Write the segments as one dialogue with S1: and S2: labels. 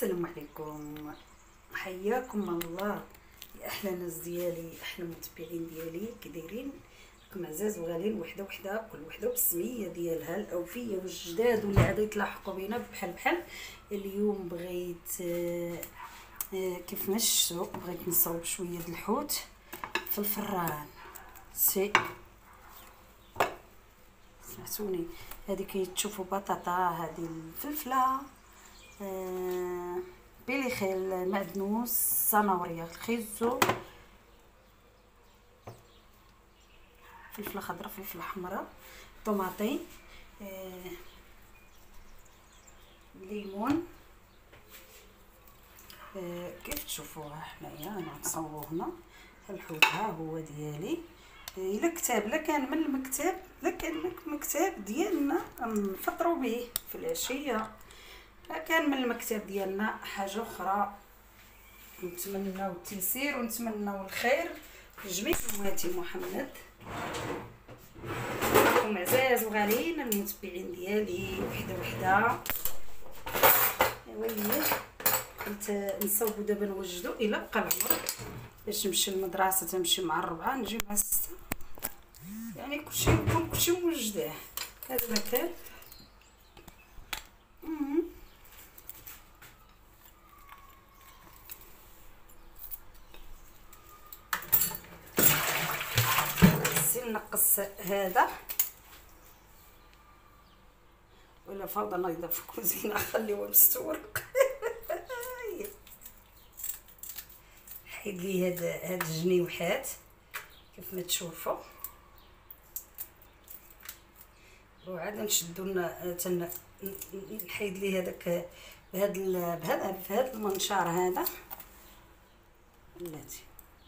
S1: السلام عليكم، حياكم الله يا احلى ناس ديالي، احلى متبعين ديالي. كي دايرين؟ راكم عزاز وغالين، وحده وحده كل وحده بالسميه ديالها، الاوفيه والجداد واللي عاد يتلاحقوا بينا بحال بحال. اليوم بغيت كيف ما شفتوا بغيت نصاوب شويه د الحوت في الفران. سمعتوني؟ هذه كيتشوفوا بطاطا، هذه الفلفله، بيليخيل، معدنوس، صنوريه، الخيزو، فلفله خضراء، فلفله حمراء، طماطين، ليمون. كيف تشوفوها حنايا انا نصاوبو هنا الحوت. ها هو ديالي. الا كتاب لا كان من المكتب، لا كان لك مكتب ديالنا نفطروا به في العشيه، لا كان من المكتب ديالنا حاجه اخرى. نتمناو التيسير ونتمناو الخير لجميع امهاتي محمد. راكم عزاز وغاليين المتبعين ديالي وحده وحده. ايوا قلت نصاوبو دابا نوجدو الى بقى العمر باش نمشي للمدرسه، تمشي مع الربعه نجي مع السته، يعني كلشي يكون كلشي موجداه. هذا مكان نقص هذا ولا فوضى نايضه في الكوزينه خليوه مستورق. حيد لي هاد الجنيوحات كيف ما تشوفوا، وعاد نشدو نحيد لي هذاك بهذا المنشار هذا بلاتي.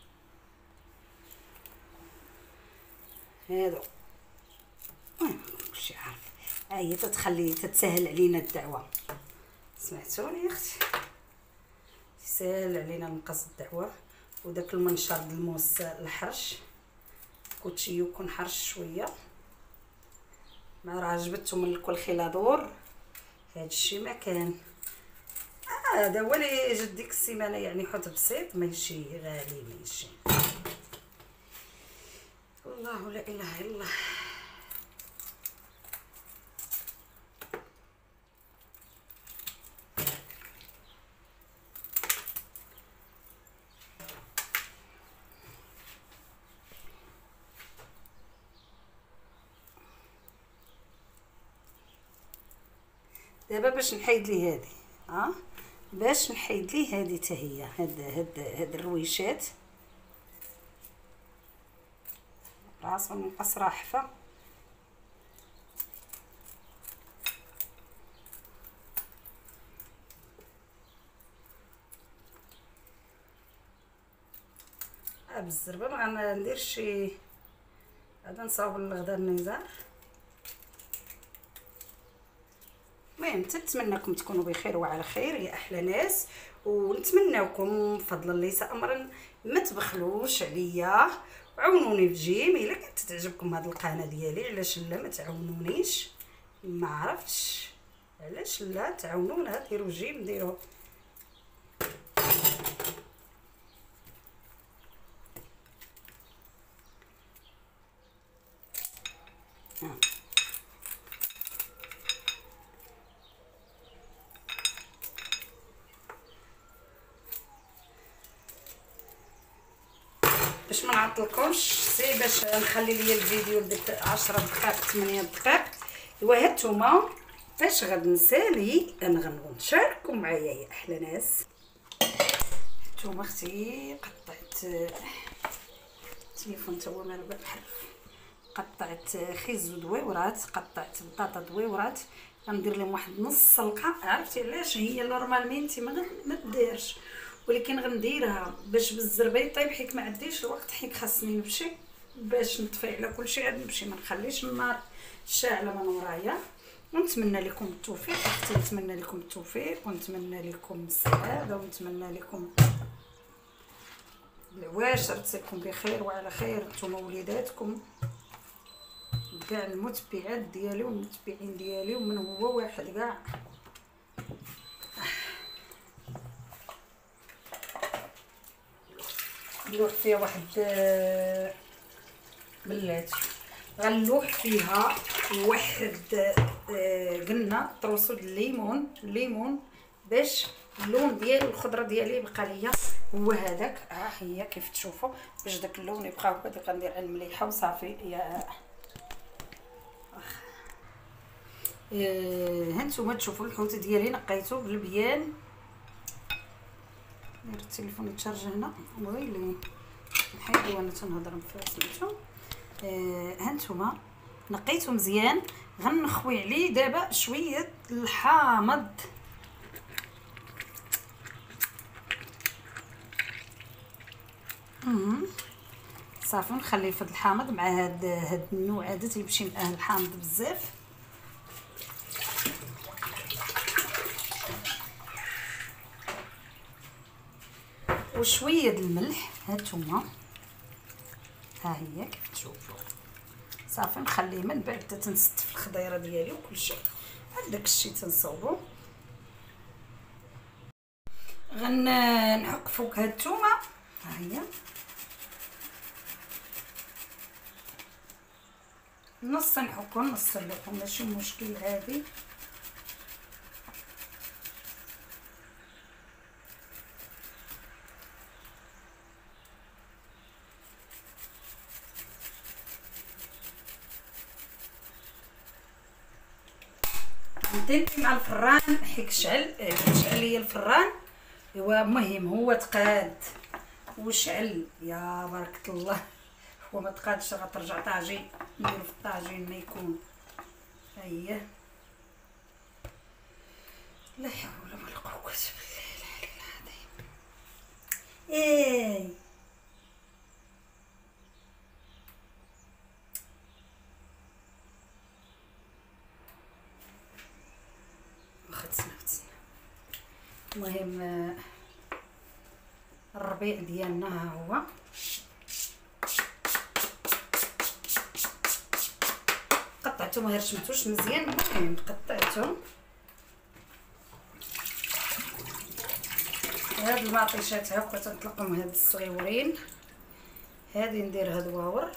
S1: هادو كلشي عارف، هي تتسهل علينا الدعوه. سمعتوني يا اختي؟ تسهل علينا نقص الدعوه. وداك المنشار د الموس الحرش كوتشي يكون حرش شويه، ما راه جبدتو من الكل خلاضور. هادشي ما كان هذا هو اللي جد ديك السيمانه، يعني حوت بسيط ماشي غالي ماشي. الله لا اله الا الله. دابا باش نحيد لي هذه، باش نحيد لي هذه حتى هي هاد الرويشات راسهم مقصره حفه. بالزربه ما غنديرش شي، غادا نصاوب الغدا النزار. المهم نتمنىكم تكونوا بخير وعلى خير يا احلى ناس، ونتمناوكم بفضل الله ليس امرا ما تبخلوش عليا وعاونوني في جيم. الا كانت تعجبكم هذه القناه ديالي علاش لا ما تعاونونيش؟ ما عرفتش علاش لا تعاونونا، ديروا جيم ديروا باش ما نعطلكمش. سي باش نخلي ليا الفيديو لديك 10 دقائق 8 دقائق. ايوا هاد الثومه باش غادي نسالي انا غنبغي نشارككم معايا يا احلى ناس. الثومه اختي قطعت التليفون تا هو مالو بحرف، قطعت خيزو دويورات، قطعت بطاطا دويورات، غندير لهم واحد نص سلقه. عرفتي علاش؟ هي نورمالمين انت ما ديرش، ولكن غنديرها باش بالزربه يطيب، حيت ما عنديش الوقت، حيت خاصني نمشي باش نطفي على كلشي، عاد نمشي ما نخليش النار شاعله من ورايا. ونتمنى لكم التوفيق اختي، نتمنى لكم التوفيق ونتمنى لكم السعاده ونتمنى لكم العواشر تكون بخير وعلى خير، نتوما وليداتكم كاع المتبعات ديالي والمتبعين ديالي، ومن هو واحد كاع. نلوح فيها واحد بلاتي، غنلوح فيها واحد قلنا طروسو الليمون باش اللون ديال الخضره ديالي يبقى ليا هو هذاك. ها هي كيف تشوفوا باش داك اللون يبقى هكا. غندير على المليحه وصافي. يا هانتوما تشوفوا الحوت ديالي نقيته بالبيان. دير التليفون يتشارج هنا ويلي نحيدو وانا تنهضر سمعتو. هانتوما نقيته مزيان. غنخوي عليه دابا شويه الحامض. صافي نخليه في الحامض مع هاد النوع هذا تيمشي معاه الحامض بزاف. وشويه الملح هانتوما. ها هي كيف تشوفوا. صافي نخليه من بعد حتى تنستف الخضيره ديالي وكلشي. هذاك الشيء تنصوبو. غنحك فوق هاد الثومه. ها هي نص نحكو نص نلوحو ماشي مشكل عادي. ندير مع الفران حيت شعل ليا الفران. ايوا مهم هو تقاد وشعل يا بارك الله. هو ما تقادش غترجع طاجين. نديرو في الطاجين ما يكون. ها هي لا حول ولا قوه بالله العلي العظيم. المهم الربيع ديالنا ها هو. قطعته ما هرشمتوش مزيان. المهم قطعته. هاد المطيشات هاكا تنطلقهم هاد الصغيورين. هادي ندير هاد واور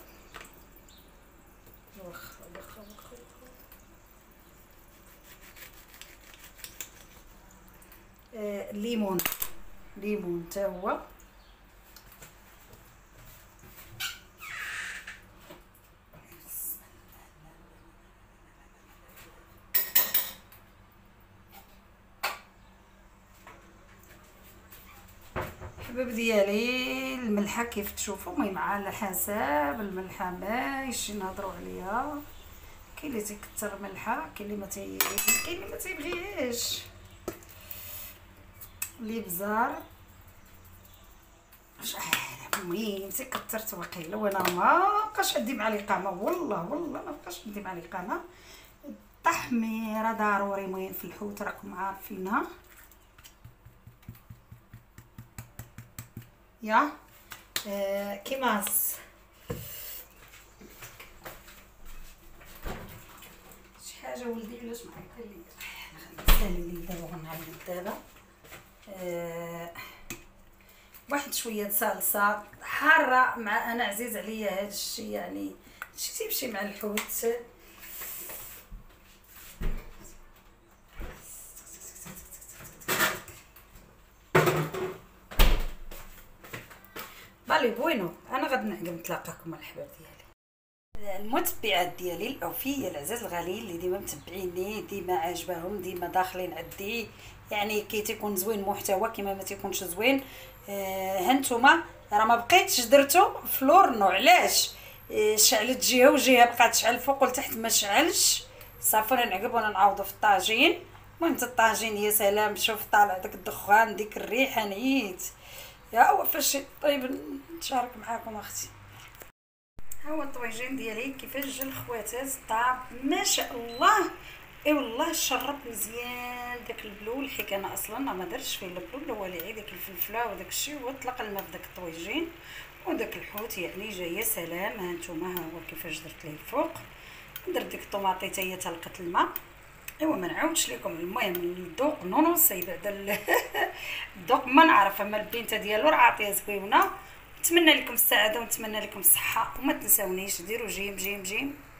S1: واخا ليمون تا هو. الحباب ديالي الملحه كيف تشوفوا. المهم على حسب الملحه ماشي نهضروا عليها. كاين اللي تيكثر ملحه كاين اللي ما تيبغيهاش. اللي بزار المهم كثرت وقيله وانا ما بقاش عندي معلقه. ما والله ما بقاش عندي معلقه. التحميره ضروري مهم في الحوت راكم عارفينها. يا كيماس شي حاجه ولدي علاش ما عيط لي. غنسالي لي دابا غنعاود دابا. واحد شويه صلصه حاره. مع انا عزيز عليا هذا الشيء يعني شي تيمشي مع الحوت. بالي بوينو. انا غادي نعقب نتلاقاكم الحباب ديالي المتبعات ديالي الاوفياء العزاز الغاليين اللي ديما متبعيني ديما عاجباهم ديما داخلين عندي. يعني كي تيكون زوين محتوى كيما ما تيكونش زوين. هانتوما راه ما بقيتش درتو فلورنو. علاش؟ شعلت جهه وجهه بقات تشعل فوق والتحت ما شعلش. صافي نعقب وانا نعوضو في الطاجين. المهم الطاجين يا سلام. شوف طالع داك الدخان ديك الريحه نيت. يا هو فاش طيب نشارك معاكم اختي. ها هو الطويجين ديالي كيفاش جا الخواتات طاب ما شاء الله. اي والله شرب مزيان داك البلول. حيت انا اصلا ما درتش فيه البلول الوالعي داك الفلفله وداك الشيء وطلق الماء في داك الطويجين وداك الحوت يعني جايه سلام. ها نتوما ها هو كيفاش درت ليه الفوق. درت ديك الطوماطي حتى هي تلقت الماء. ايوا ما نعاودش لكم. المهم الذوق نونسي بعدا الذوق ما نعرف. اما البنته ديالو راه عاطيه زوينه نتمنى لكم السعاده ونتمنى لكم الصحه، وما تنساونيش ديروا جيم جيم جيم.